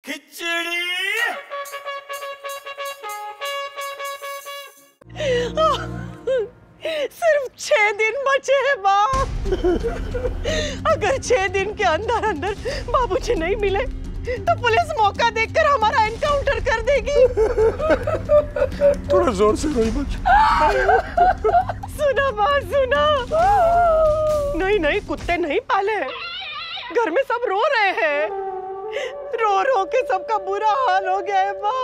खिचड़ी। सिर्फ 6 दिन बचे हैं माँ। अगर 6 दिन के अंदर अंदर बाबूजी नहीं मिले तो पुलिस मौका देखकर हमारा एनकाउंटर कर देगी। थोड़ा जोर से रोई मत। सुना माँ सुना। नहीं नहीं, कुत्ते नहीं पाले हैं, घर में सब रो रहे हैं। रो रो के सबका बुरा हाल हो गया है माँ।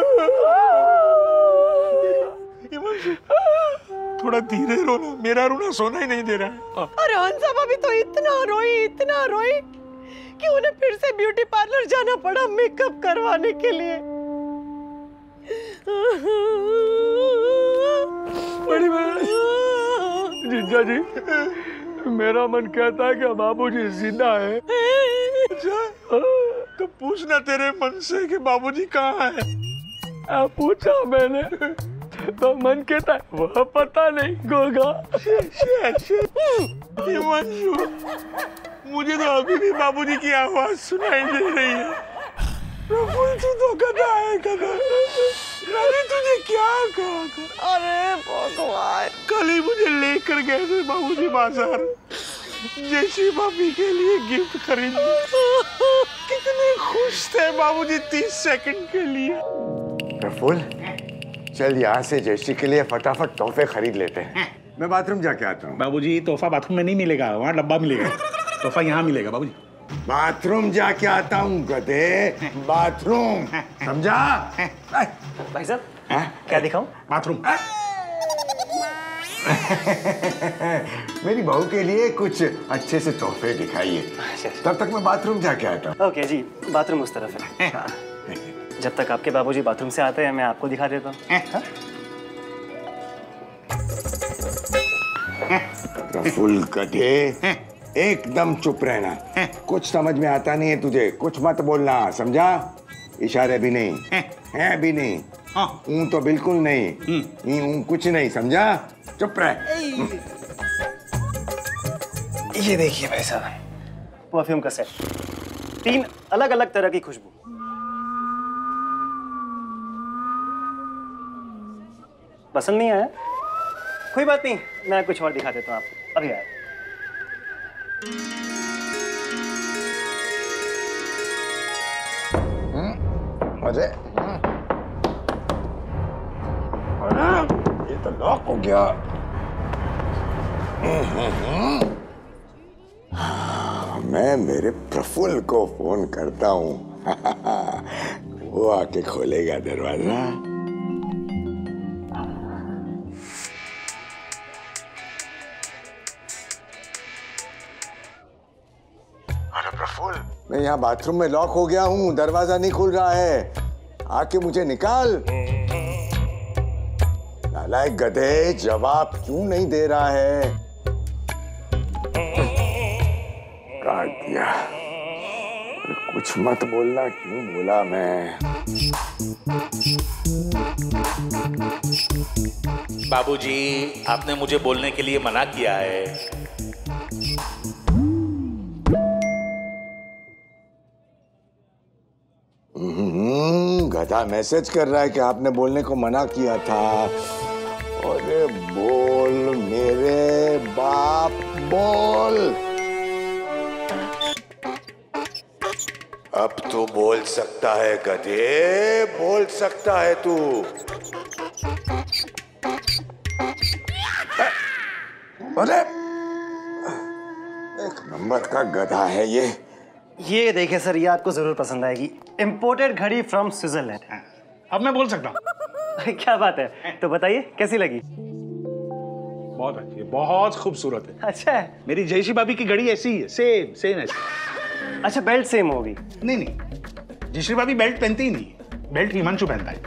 थोड़ा धीरे रोना, मेरा रोना सोना ही नहीं दे रहा है। अरे हंसा भाभी तो इतना रोई कि उन्हें फिर से ब्यूटी पार्लर जाना पड़ा मेकअप करवाने के लिए। बड़ी बहन, जीजा जी, मेरा मन कहता है कि बाबूजी जिंदा है। अच्छा, तो पूछना तेरे मन से कि बाबूजी कहाँ है। पूछा मैंने तो मन कहता है वह पता नहीं गोगा। मुझे तो अभी भी बाबूजी की आवाज सुनाई दे रही है। प्रफुल्ल, तू तो गधा है, गधा। मैंने तुझे क्या कहा? अरे भगवान, कल ही मुझे लेकर गए थे बाबूजी बाजार, जैसी भाभी के लिए गिफ्ट खरीदने। कितने खुश थे बाबूजी 30 सेकंड के लिए। प्रफुल्ल, चल यहाँ से जयश्री के लिए फटाफट तोहफे खरीद लेते हैं। मैं बाथरूम जाके आता हूँ। बाबूजी, तोहफा बाथरूम में नहीं मिलेगा, वहाँ डब्बा मिलेगा। तोहफा यहाँ मिलेगा बाबूजी। बाथरूम जाके आता हूँ गधे, बाथरूम, समझा? भाई साहब, क्या दिखाऊं? बाथरूम। मेरी बहू के लिए कुछ अच्छे से तोहफे दिखाइए। तब तक मैं बाथरूम जाके आता हूँ। ओके जी, बाथरूम उस तरफ है। हाँ। जब तक आपके बाबूजी बाथरूम से आते हैं मैं आपको दिखा देता हूँ। प्रफुल्ल गधे, एकदम चुप रहना। कुछ समझ में आता नहीं है तुझे, कुछ मत बोलना, समझा? इशारे भी नहीं, हैं भी नहीं, ऊँ तो बिल्कुल नहीं, ऊँ कुछ नहीं, समझा? चुप रह। ये देखिए भाई साहब, परफ्यूम का सेट, 3 अलग अलग तरह की खुशबू। पसंद नहीं आया? कोई बात नहीं, मैं कुछ और दिखा देता हूँ आपको। अभी आया। अरे ये तो लॉक हो गया। मैं मेरे प्रफुल्ल को फोन करता हूँ। वो आके खोलेगा दरवाजा। अरे प्रफुल्ल, मैं यहाँ बाथरूम में लॉक हो गया हूँ, दरवाजा नहीं खुल रहा है, आके मुझे निकाल। नालायक गधे, जवाब क्यों नहीं दे रहा है? काट दिया। कुछ मत बोलना, क्यों बोला मैं? बाबूजी, आपने मुझे बोलने के लिए मना किया है। गधा मैसेज कर रहा है कि आपने बोलने को मना किया था। अरे बोल मेरे बाप, बोल। अब तू बोल सकता है गधे, बोल सकता है तू। अरे एक नंबर का गधा है ये। ये देखिए सर, ये आपको जरूर पसंद आएगी। इंपोर्टेड घड़ी फ्रॉम स्विट्जरलैंड। अब मैं बोल सकता हूँ। क्या बात है, तो बताइए कैसी लगी? बहुत अच्छी है, बहुत खूबसूरत है। अच्छा है। मेरी जयश्री भाभी की घड़ी ऐसी ही है, सेम ऐसी। अच्छा, बेल्ट सेम होगी? नहीं, जयश्री भाभी बेल्ट पहनती ही नहीं, बेल्ट हिमांशु पहनता है।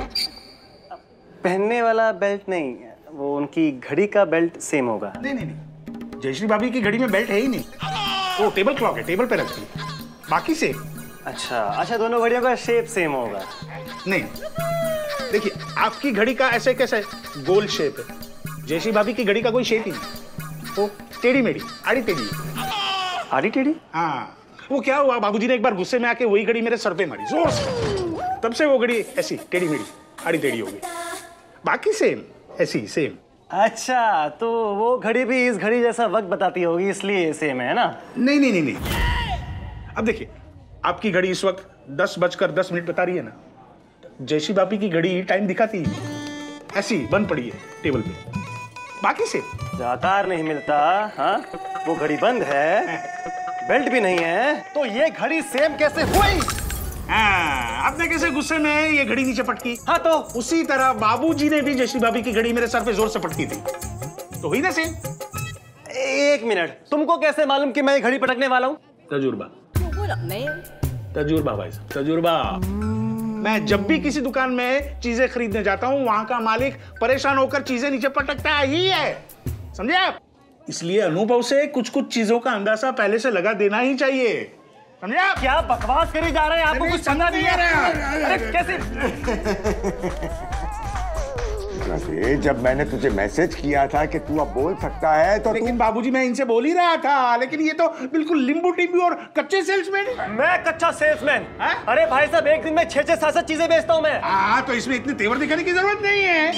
पहनने वाला बेल्ट नहीं, वो उनकी घड़ी का बेल्ट सेम होगा। नहीं, जयश्री भाभी की घड़ी में बेल्ट है ही नहीं, वो टेबल क्लॉक है, टेबल पे रखती है, बाकी सेम। अच्छा, दोनों घड़ियों का शेप सेम होगा? नहीं, देखिए आपकी घड़ी का ऐसे कैसे गोल शेप है, जयश्री भाभी की घड़ी का कोई शेप ही नहीं, वो टेढ़ी मेढ़ी, आड़ी टेढ़ी। आड़ी टेढ़ी? हाँ, वो क्या हुआ, बाबूजी ने एक बार गुस्से में आके वही घड़ी मेरे सर पे मारी जोर से। तब से वो घड़ी ऐसी टेढ़ी मेढ़ी आड़ी टेढ़ी हो गई। बाकी सेम ऐसी सेम। अच्छा, तो वो घड़ी भी इस घड़ी जैसा वक्त बताती होगी, इसलिए सेम है ना? नहीं नहीं नहीं नहीं। अब देखिए, आपकी घड़ी इस वक्त 10:10 बता रही है ना, जैसी बापी की घड़ी टाइम दिखाती है ऐसी बंद पड़ी है टेबल पे। बाकी से आकार नहीं मिलता। हाँ, वो घड़ी बंद है, बेल्ट भी नहीं है, तो ये घड़ी सेम कैसे हुई? आपने कैसे गुस्से में ये घड़ी नीचे पटकी? हाँ, तो उसी तरह बाबूजी ने भी जैसी भाभी की घड़ी मेरे सर पे जोर से पटकी थी, तो हुई ना सेम। एक मिनट, तुमको कैसे मालूम कि मैं घड़ी पटकने वाला हूँ? तजुर्बा तजुर्बा भाई साहब, तजुर्बा। मैं जब भी किसी दुकान में चीजें खरीदने जाता हूँ, वहां का मालिक परेशान होकर चीजें नीचे पटकता ही है, समझे आप? इसलिए अनुभव से कुछ कुछ चीजों का अंदाजा पहले से लगा देना ही चाहिए, समझे आप? क्या बकवास करी जा रहे हैं? आपको कुछ समझ नहीं आ रहा है? अरे कैसे? जब मैंने तुझे मैसेज किया था कि तू अब बोल सकता है तो लेकिन बाबूजी मैं इनसे बोल ही रहा था, लेकिन ये तो बिल्कुल लिंबू टिम्बू और कच्चे सेल्समैन। मैं कच्चा सेल्समैन? अरे भाई साहब, एक दिन में 6-7 चीजें बेचता हूँ मैं। हाँ, तो इसमें इतने तेवर दिखाने की जरूरत नहीं है।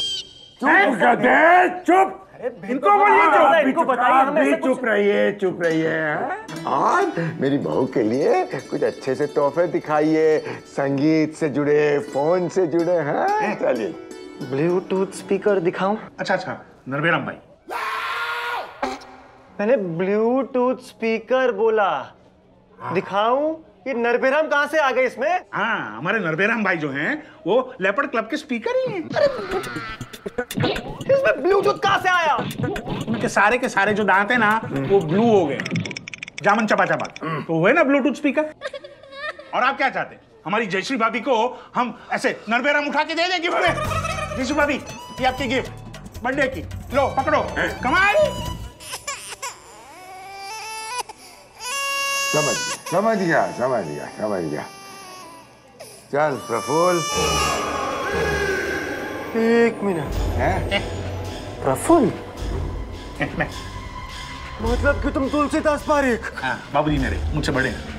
चुप। इनको बोलिए, इनको बताइए, हमें ऐसा कुछ- चुप रहिए। और मेरी बहू के लिए कुछ अच्छे से तोहफे दिखाइए, संगीत से जुड़े, फोन से जुड़े। हैं, चलिए। ब्लूटूथ स्पीकर दिखाऊं? अच्छा, नरबेराम भाई। मैंने ब्लूटूथ स्पीकर बोला, दिखाऊं? ये नरबेराम कहाँ से आ गए इसमें? हाँ, हमारे नरबेराम भाई जो हैं, वो लेपर्ड क्लब के स्पीकर ही हैं। इसमें ब्लूटूथ कहाँ से आया? उनके सारे के सारे जो दांत हैं ना, वो ब्लू हो गए, जामन चपा तो हुए ना ब्लूटूथ स्पीकर। और आप क्या चाहते हैं, हमारी जयश्री भाभी को हम ऐसे नरबेराम उठा के दे दें गिफ्ट में? जयश्री भाभी, ये आपकी गिफ्ट बर्थडे की, लो पकड़ो, कमाल। समझ गया। चल प्रफुल्ल। एक मिनट, हैं? प्रफुल्ल? मतलब कि तुम तुलसीदास पारेख? हाँ, बाबूजी मेरे मुझसे बड़े हैं।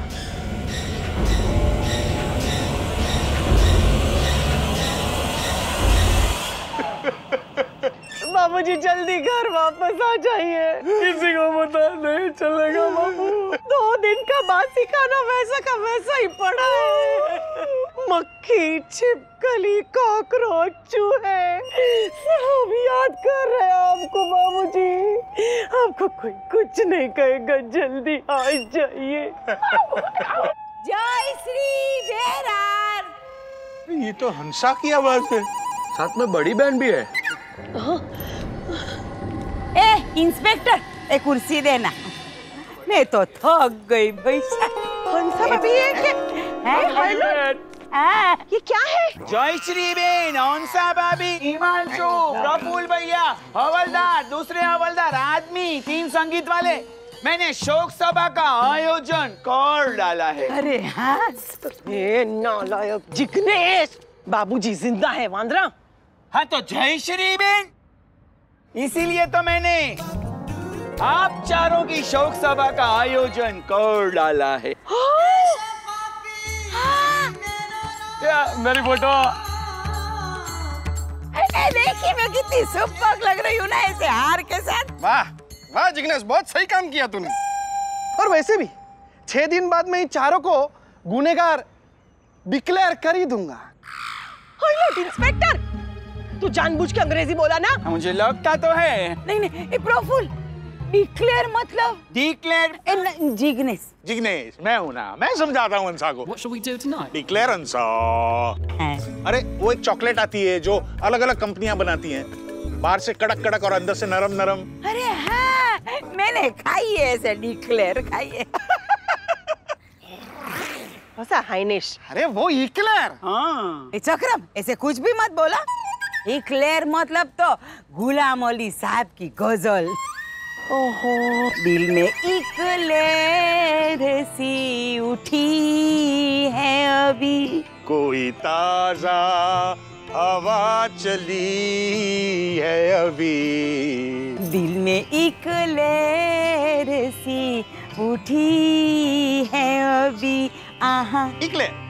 बाबूजी जल्दी घर वापस आ जाइए। किसी को पता नहीं चलेगा बाबू। 2 दिन का बासी खाना वैसा का वैसा ही पड़ा है। मक्खी, छिपकली, कॉकरोच, चूहे सब याद कर रहे हैं आपको बाबूजी। आपको कोई कुछ नहीं कहेगा, जल्दी आ जाइए। जय श्री बेरार। ये तो हंसा की आवाज है, साथ में बड़ी बहन भी है। इंस्पेक्टर, एक कुर्सी देना, मैं तो थक गई भैया। हंसा भाभी, ये क्या है? जय श्री बेन, हंसा भाभी, हिमांशु, प्रफुल्ल भैया, हवलदार, दूसरे हवलदार, आदमी, 3 संगीत वाले, मैंने शोक सभा का आयोजन कर डाला है। अरे हाँ, ये नालायक जिग्नेश, बाबूजी जिंदा है वांद्रा। हाँ तो जय श्री बेन, इसीलिए तो मैंने आप चारों की शोक सभा का आयोजन कर डाला है। मेरी फोटो। देखिए मैं कितनी सुपर लग रही हूँ ना ऐसे हार के साथ। वाह जिग्नेश, बहुत सही काम किया तूने। और वैसे भी 6 दिन बाद मैं इन चारों को गुनहगार डिक्लेयर कर ही दूंगा। इंस्पेक्टर, तू जानबूझ के अंग्रेजी बोला ना? मुझे लगता तो है। नहीं, प्रफुल्ल, डिक्लेयर मतलब? डिक्लेयर जिग्नेश मैं हूं ना, मैं समझाता हूं हंसा को। डिक्लेयर हंसा। अरे वो एक चॉकलेट आती है जो अलग अलग कंपनियां बनाती हैं, बाहर से कड़क कड़क और अंदर से नरम नरम। अरे हाँ, मैंने खाई है ऐसे, डिक्लेयर खाई है। हाइनेश, अरे वो इक्लेयर। हाँ, चक्रम, ऐसे कुछ भी मत बोला। इक्लेयर मतलब तो गुलाम अली साहब की गजल। ओहो, दिल में इक्लेयर सी उठी है अभी, कोई ताजा हवा चली है अभी, दिल में इक्लेयर सी उठी है अभी आहा इकले